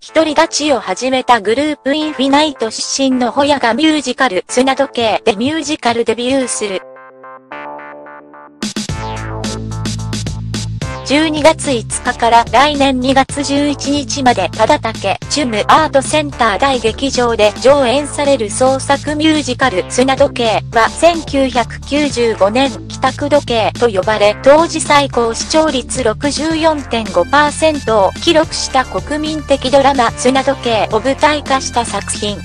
独り立ちを始めたグループインフィナイト出身のホヤがミュージカル砂時計でミュージカルデビューする。12月5日から来年2月11日まで忠武チュムアートセンター大劇場で上演される創作ミュージカル砂時計は1995年帰宅時計と呼ばれ当時最高視聴率 64.5% を記録した国民的ドラマ砂時計を舞台化した作品。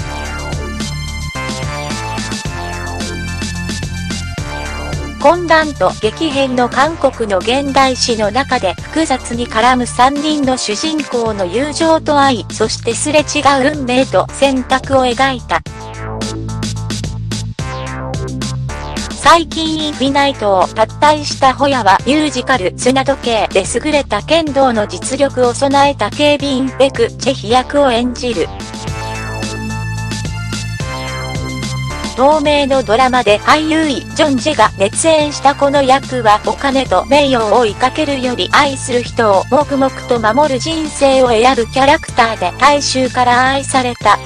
混乱と激変の韓国の現代史の中で複雑に絡む3人の主人公の友情と愛、そしてすれ違う運命と選択を描いた。最近インフィナイトを脱退したホヤはミュージカル砂時計で優れた剣道の実力を備えた警備員ペク・チェヒ役を演じる。同名のドラマで俳優イ・ジョンジェが熱演したこの役はお金と名誉を追いかけるより愛する人を黙々と守る人生を選ぶキャラクターで大衆から愛された。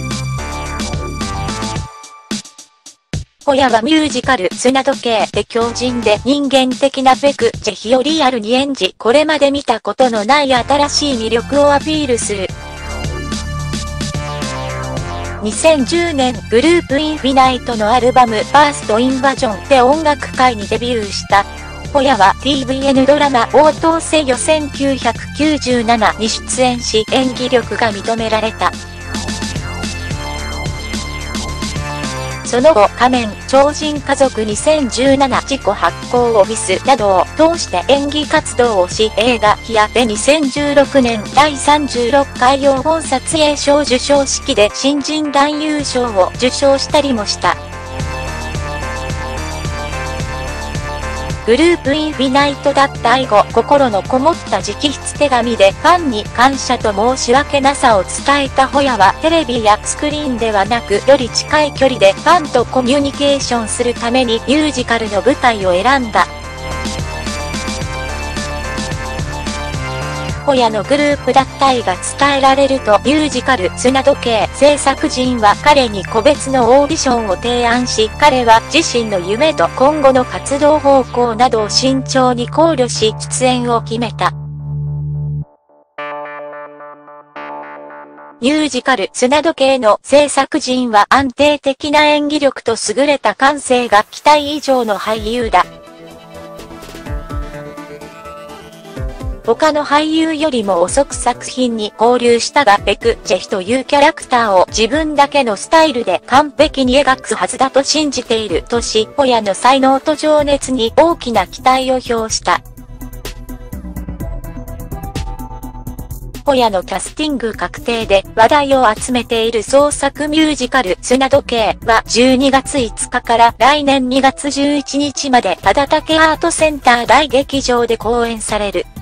ホヤはミュージカル砂時計で強靭で人間的なペク・チェヒをリアルに演じ、これまで見たことのない新しい魅力をアピールする。2010年グループインフィナイトのアルバムファーストインバジョンで音楽界にデビューしたホヤは TVN ドラマ応答せよ1997に出演し演技力が認められた。その後仮面超人家族2017自己発行オフィスなどを通して演技活動をし映画ヒアで2016年第36回4本撮影賞授賞式で新人男優賞を受賞したりもした。グループインフィナイト脱退後、心のこもった直筆手紙でファンに感謝と申し訳なさを伝えたホヤはテレビやスクリーンではなくより近い距離でファンとコミュニケーションするためにミュージカルの舞台を選んだ。ホヤのグループ脱退が伝えられるとミュージカル砂時計制作陣は彼に個別のオーディションを提案し、彼は自身の夢と今後の活動方向などを慎重に考慮し出演を決めた。ミュージカル砂時計の制作陣は安定的な演技力と優れた感性が期待以上の俳優だ。他の俳優よりも遅く作品に交流したがペク・チェヒというキャラクターを自分だけのスタイルで完璧に描くはずだと信じているとし、ホヤの才能と情熱に大きな期待を表した。ホヤのキャスティング確定で話題を集めている創作ミュージカル砂時計は12月5日から来年2月11日まで忠武アートセンター大劇場で公演される。